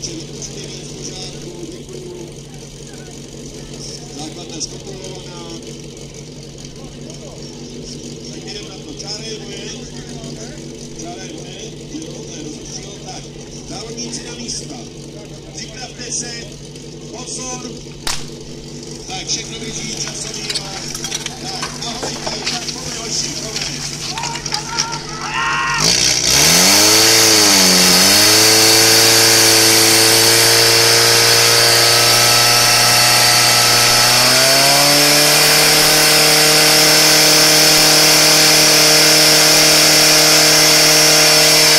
čili určitě víc v pořádku, děkuju. Základná skokolovaná. Tak jdeme na to, čára je moje. Čára je moje, jo, to je rozlišil. Tak, závodníci na místa. Připravte se, pozor. Tak, všechno běží časový.